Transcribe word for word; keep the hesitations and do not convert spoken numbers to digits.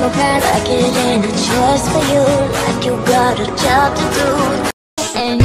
so bad like it ain't a choice for you, like you got a job to do. And